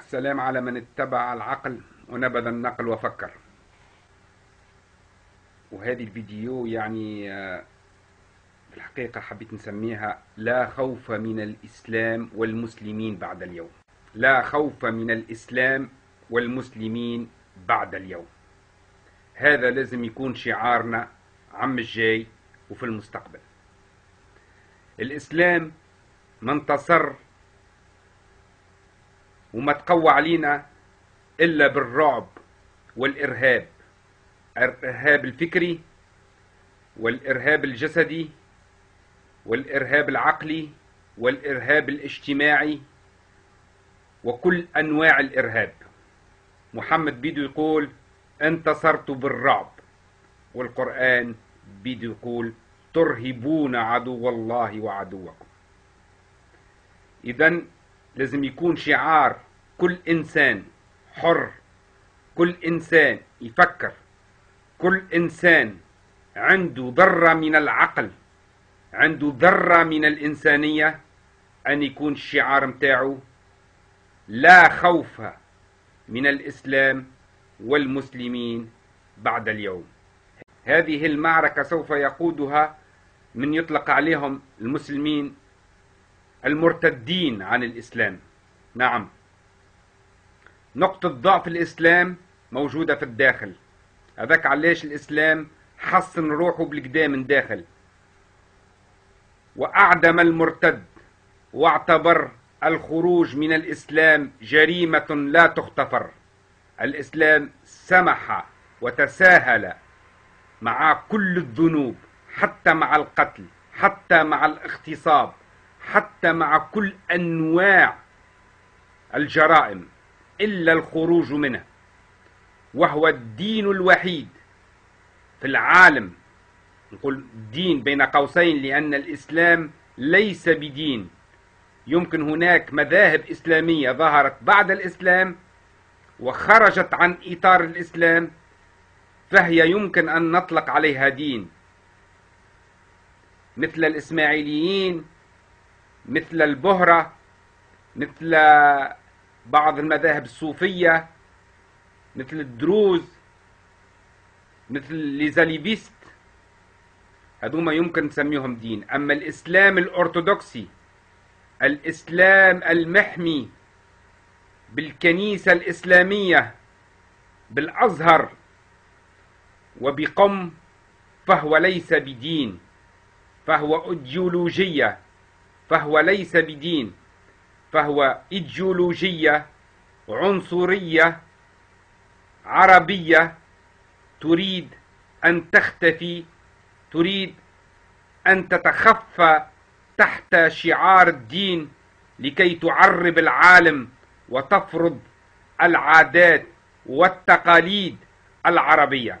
والسلام على من اتبع العقل ونبذ النقل وفكر. وهذه الفيديو في الحقيقة حبيت نسميها لا خوف من الإسلام والمسلمين بعد اليوم. لا خوف من الإسلام والمسلمين بعد اليوم. هذا لازم يكون شعارنا عم الجاي وفي المستقبل. الإسلام ما انتصر وما تقوى علينا إلا بالرعب والإرهاب، الإرهاب الفكري والإرهاب الجسدي والإرهاب العقلي والإرهاب الاجتماعي وكل أنواع الإرهاب. محمد بيدو يقول انتصرت بالرعب، والقرآن بيدو يقول ترهبون عدو الله وعدوكم. إذن لازم يكون شعار كل إنسان حر، كل إنسان يفكر، كل إنسان عنده ذرة من العقل، عنده ذرة من الإنسانية، أن يكون الشعار متاعه لا خوف من الإسلام والمسلمين بعد اليوم. هذه المعركة سوف يقودها من يطلق عليهم المسلمين المرتدين عن الإسلام. نعم، نقطة ضعف الإسلام موجودة في الداخل. هذاك علاش الإسلام حصن روحه بالقدام من داخل، وأعدم المرتد، واعتبر الخروج من الإسلام جريمة لا تغتفر. الإسلام سمح وتساهل مع كل الذنوب، حتى مع القتل، حتى مع الاغتصاب، حتى مع كل أنواع الجرائم، إلا الخروج منه. وهو الدين الوحيد في العالم، نقول دين بين قوسين لأن الإسلام ليس بدين. يمكن هناك مذاهب إسلامية ظهرت بعد الإسلام وخرجت عن إطار الإسلام، فهي يمكن أن نطلق عليها دين، مثل الإسماعيليين، مثل البهرة، مثل بعض المذاهب الصوفية، مثل الدروز، مثل ليزاليفيست. هذوما يمكن نسميهم دين. أما الإسلام الأرثوذكسي، الإسلام المحمي بالكنيسة الإسلامية بالأزهر وبقم، فهو ليس بدين، فهو إيديولوجية، فهو ليس بدين، فهو إيديولوجية عنصرية عربية تريد أن تختفي، تريد أن تتخفى تحت شعار الدين لكي تعرب العالم وتفرض العادات والتقاليد العربية.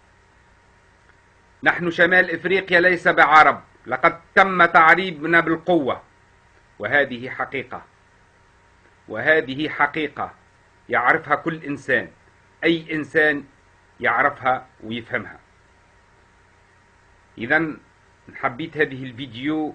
نحن شمال إفريقيا ليس بعرب، لقد تم تعريبنا بالقوة، وهذه حقيقة، وهذه حقيقة يعرفها كل إنسان، أي إنسان يعرفها ويفهمها. إذن حبيت هذه الفيديو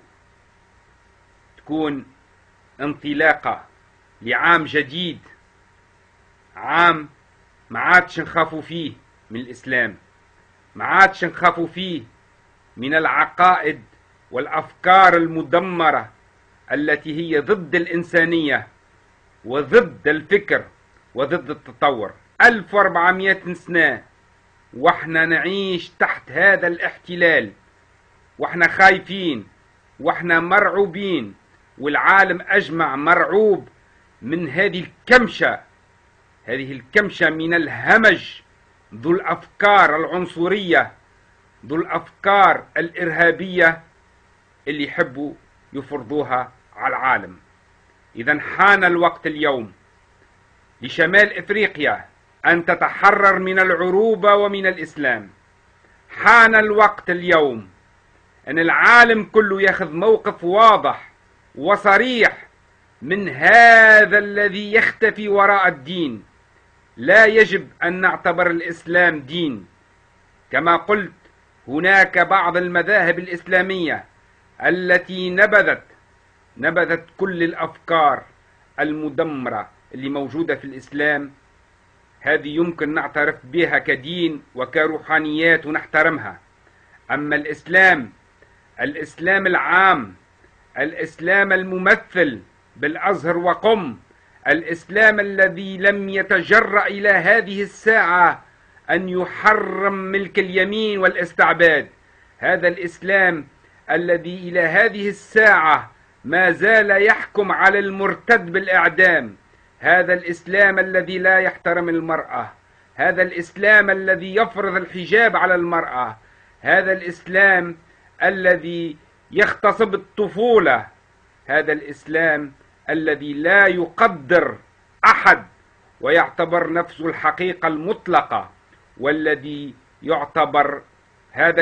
تكون انطلاقة لعام جديد، عام ما عادش نخافوا فيه من الإسلام، ما عادش نخافوا فيه من العقائد والأفكار المدمرة التي هي ضد الإنسانية وضد الفكر وضد التطور. 1400 سنة واحنا نعيش تحت هذا الاحتلال، واحنا خايفين، واحنا مرعوبين، والعالم أجمع مرعوب من هذه الكمشة من الهمج ذو الأفكار العنصرية، ذو الأفكار الإرهابية اللي يحبوا يفرضوها على العالم. إذن حان الوقت اليوم لشمال إفريقيا أن تتحرر من العروبة ومن الإسلام. حان الوقت اليوم أن العالم كله ياخذ موقف واضح وصريح من هذا الذي يختفي وراء الدين. لا يجب أن نعتبر الإسلام دين. كما قلت، هناك بعض المذاهب الإسلامية التي نبذت كل الأفكار المدمرة اللي موجودة في الإسلام هذه يمكن نعترف بها كدين وكروحانيات ونحترمها. أما الإسلام العام، الإسلام الممثل بالأزهر وقم، الإسلام الذي لم يتجرأ إلى هذه الساعة أن يحرم ملك اليمين والاستعباد، هذا الإسلام الذي إلى هذه الساعة ما زال يحكم على المرتد بالإعدام، هذا الإسلام الذي لا يحترم المرأة، هذا الإسلام الذي يفرض الحجاب على المرأة، هذا الإسلام الذي يغتصب الطفولة، هذا الإسلام الذي لا يقدر أحد ويعتبر نفسه الحقيقة المطلقة، والذي يعتبر هذا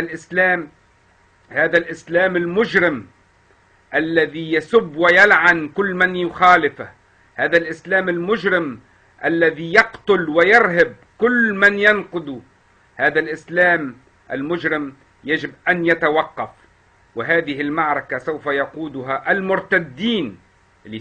الإسلام المجرم الذي يسب ويلعن كل من يخالفه، هذا الإسلام المجرم الذي يقتل ويرهب كل من ينقضه، هذا الإسلام المجرم يجب أن يتوقف. وهذه المعركة سوف يقودها المرتدين اللي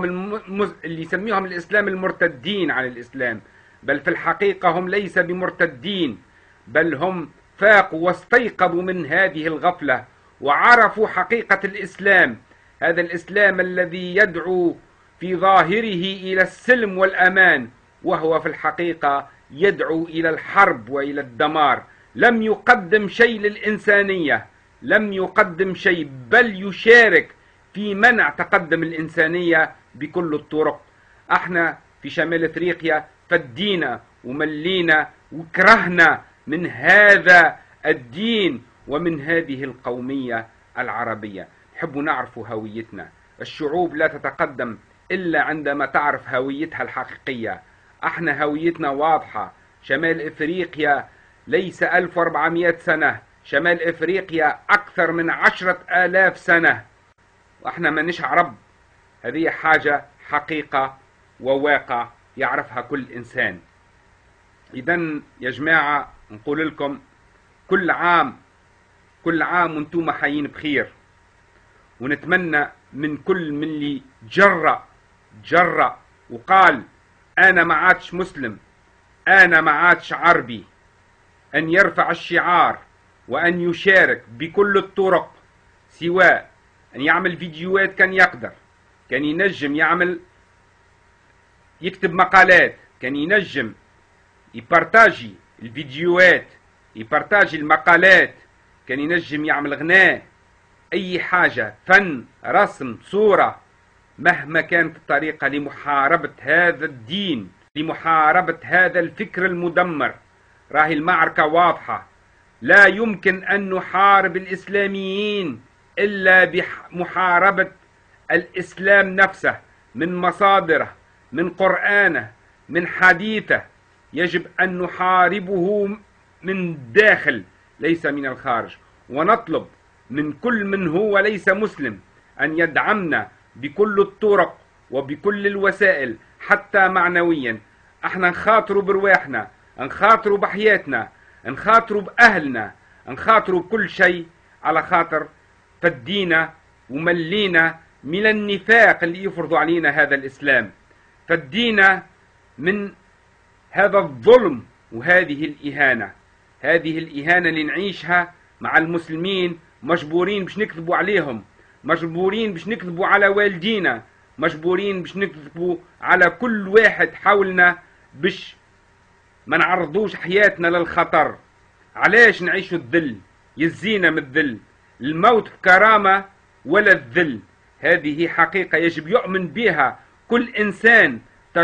يسميهم الإسلام المرتدين عن الإسلام، بل في الحقيقة هم ليس بمرتدين، بل هم فاقوا واستيقظوا من هذه الغفلة وعرفوا حقيقة الإسلام، هذا الإسلام الذي يدعو في ظاهره إلى السلم والأمان، وهو في الحقيقة يدعو إلى الحرب وإلى الدمار. لم يقدم شيء للإنسانية، لم يقدم شيء، بل يشارك في منع تقدم الإنسانية بكل الطرق. احنا في شمال افريقيا فدينا وملينا وكرهنا من هذا الدين ومن هذه القومية العربية. نحب نعرف هويتنا. الشعوب لا تتقدم إلا عندما تعرف هويتها الحقيقية. احنا هويتنا واضحة. شمال افريقيا ليس 1400 سنة، شمال افريقيا اكثر من 10,000 سنة، واحنا مانيش عرب. هذه حاجة حقيقة وواقع يعرفها كل انسان. اذن يا جماعة نقول لكم كل عام وانتم حيين بخير، ونتمنى من كل من اللي جرأ وقال انا ما عادش مسلم، انا ما عادش عربي، ان يرفع الشعار وان يشارك بكل الطرق، سواء ان يعمل فيديوهات كان يقدر، كان ينجم يكتب مقالات، كان ينجم يبارتاجي الفيديوهات، يبارتاجي المقالات، كان ينجم يعمل غناء، اي حاجة، فن، رسم، صورة، مهما كانت الطريقة لمحاربة هذا الدين، لمحاربة هذا الفكر المدمر. راهي المعركة واضحة. لا يمكن أن نحارب الإسلاميين إلا بمحاربة الإسلام نفسه، من مصادره، من قرآنه، من حديثه. يجب أن نحاربه من داخل ليس من الخارج. ونطلب من كل من هو ليس مسلم أن يدعمنا بكل الطرق وبكل الوسائل حتى معنويا. احنا نخاطروا برواحنا، نخاطروا بحياتنا، نخاطروا بأهلنا، نخاطروا بكل شيء على خاطر فدينا وملينا من النفاق اللي يفرضوا علينا هذا الإسلام، فدينا من هذا الظلم وهذه الإهانة، هذه الإهانة اللي نعيشها مع المسلمين. مجبورين باش نكذبوا عليهم، مجبورين باش نكذبوا على والدينا، مجبورين باش نكذبوا على كل واحد حولنا باش ما نعرضوش حياتنا للخطر. علاش نعيشوا الذل؟ يزينا من الذل. الموت بكرامة ولا الذل. هذه حقيقة يجب يؤمن بها كل إنسان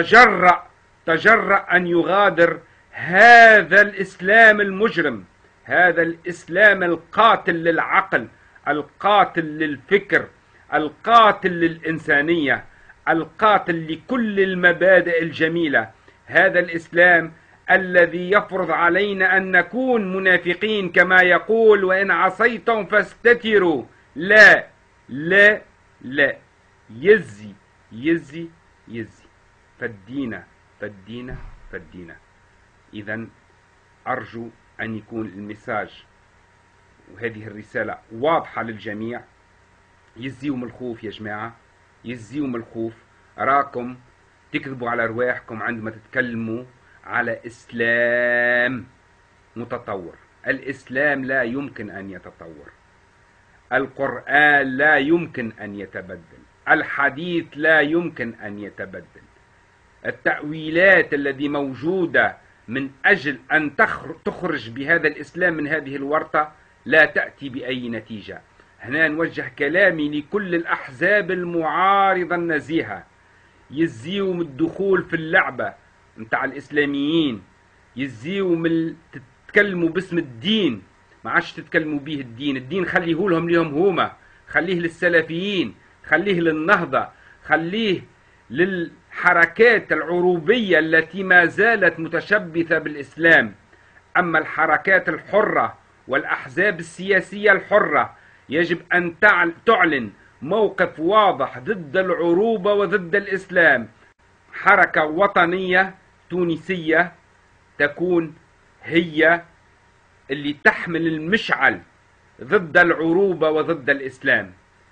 تجرأ أن يغادر هذا الإسلام المجرم، هذا الإسلام القاتل للعقل، القاتل للفكر، القاتل للإنسانية، القاتل لكل المبادئ الجميلة. هذا الإسلام الذي يفرض علينا أن نكون منافقين كما يقول وإن عصيتم فاستتروا. لا لا لا، يزي يزي يزي. فدينا فدينا فدينا. إذن أرجو أن يكون المساج وهذه الرسالة واضحة للجميع. يزيهم الخوف يا جماعة، يزيهم الخوف. راكم تكذبوا على رواحكم عندما تتكلموا على إسلام متطور. الإسلام لا يمكن أن يتطور، القرآن لا يمكن أن يتبدل، الحديث لا يمكن أن يتبدل. التأويلات التي موجودة من أجل أن تخرج بهذا الإسلام من هذه الورطة لا تأتي بأي نتيجة. هنا نوجه كلامي لكل الأحزاب المعارضة النزيهة، يزيوا من الدخول في اللعبة متاع الإسلاميين، يزيوا من تتكلموا باسم الدين، ما عادش تتكلموا به الدين. الدين خليه لهم هما، خليه للسلفيين، خليه للنهضة، خليه للحركات العروبية التي ما زالت متشبثة بالإسلام. أما الحركات الحرة والأحزاب السياسية الحرة يجب أن تعلن موقف واضح ضد العروبة وضد الإسلام. حركة وطنية تونسية تكون هي اللي تحمل المشعل ضد العروبة وضد الإسلام.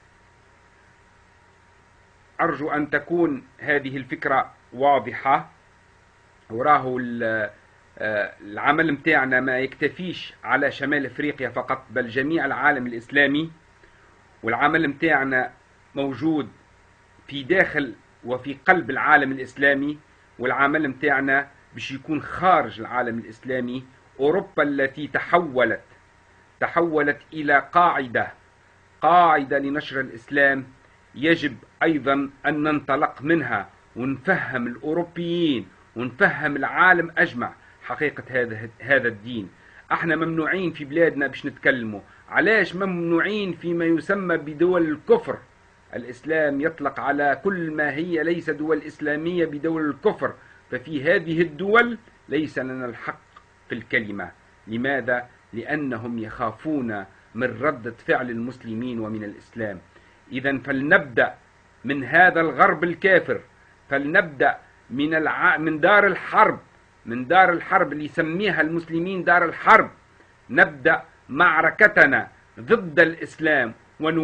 أرجو أن تكون هذه الفكرة واضحة. وراه العمل متاعنا ما يكتفيش على شمال أفريقيا فقط، بل جميع العالم الإسلامي. والعمل متاعنا موجود في داخل وفي قلب العالم الإسلامي، والعمل متاعنا باش يكون خارج العالم الإسلامي. أوروبا التي تحولت إلى قاعدة لنشر الإسلام، يجب أيضا أن ننطلق منها ونفهم الأوروبيين ونفهم العالم أجمع حقيقة هذا الدين. احنا ممنوعين في بلادنا باش نتكلموا. علاش ممنوعين فيما يسمى بدول الكفر؟ الإسلام يطلق على كل ما هي ليس دول إسلامية بدول الكفر، ففي هذه الدول ليس لنا الحق في الكلمة. لماذا؟ لأنهم يخافون من ردة فعل المسلمين ومن الإسلام. إذن فلنبدأ من هذا الغرب الكافر، فلنبدأ من دار الحرب، من دار الحرب اللي يسميها المسلمين دار الحرب. نبدأ معركتنا ضد الإسلام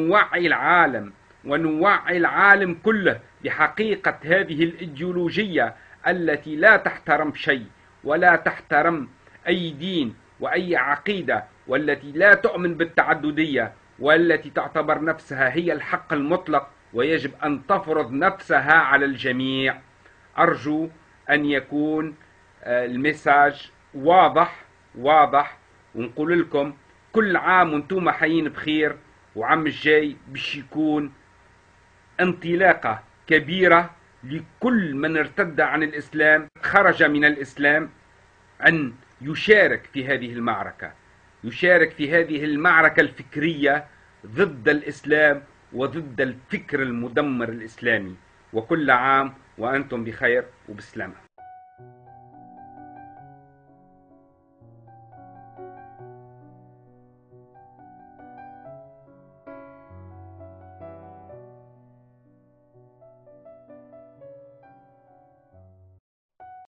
ونوعي العالم كله بحقيقة هذه الإيديولوجية التي لا تحترم شيء ولا تحترم أي دين وأي عقيدة، والتي لا تؤمن بالتعددية، والتي تعتبر نفسها هي الحق المطلق ويجب أن تفرض نفسها على الجميع. أرجو أن يكون المساج واضح، ونقول لكم كل عام وانتم حيين بخير، وعام الجاي باش يكون انطلاقة كبيرة لكل من ارتد عن الإسلام، خرج من الإسلام، أن يشارك في هذه المعركة، يشارك في هذه المعركة الفكرية ضد الإسلام وضد الفكر المدمر الإسلامي. وكل عام وأنتم بخير وبسلامة.